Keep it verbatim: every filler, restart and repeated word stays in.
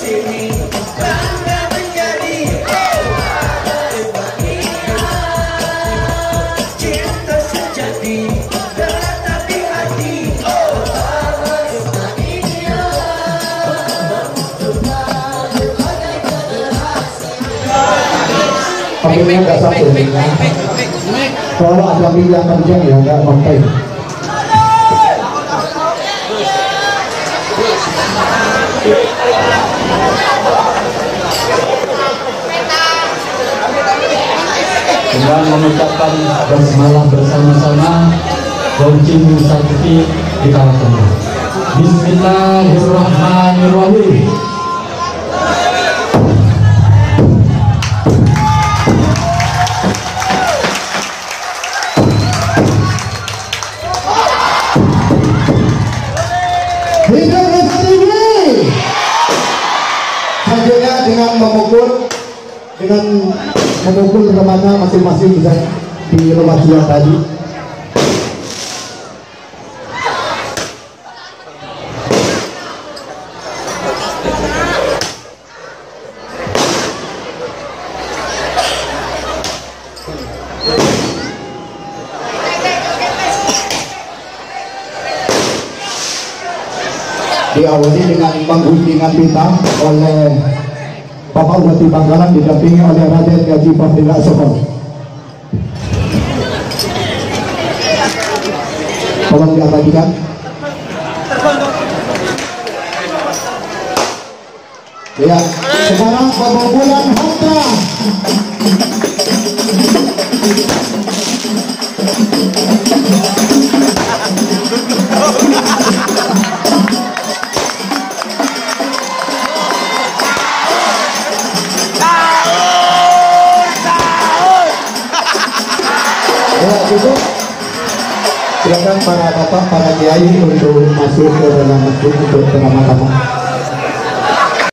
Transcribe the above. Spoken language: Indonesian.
Akhirnya nggak satu, kalau ada yang kerjaan ya nggak konten. Dengan mengucapkan basmalah bersama-sama, launching sakti di kawasan. Bismillahirrahmanirrahim. Selanjutnya dengan memukul dengan memukul remaja masing-masing bisa di rumah dia tadi. Diawali dengan pengguntingan pita oleh Bapak Bupati Bangkalan didampingi oleh Raden Gaji Fadila Sokol. Tolong diabadikan. Ya, sekarang pembulan harta. Silakan para bapak, para kiai untuk masuk ke dalam masjid untuk bersama-sama.